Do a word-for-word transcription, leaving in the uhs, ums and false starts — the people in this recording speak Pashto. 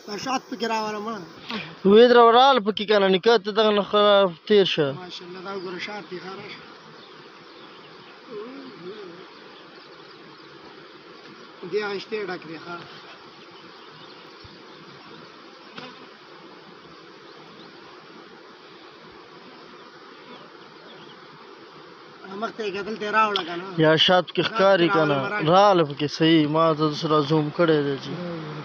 شات پکې راوړم وې درول پکې کنه نکاح ته دغه نه خراب تیر شه ماشاءالله دا وګوره شات دي خارش دې غشته ډک دی ښا مخته کېدل ته راوړل کنه یا شات کې ښکاری کنه رااله پکې صحیح ما ته سره زوم کړی دی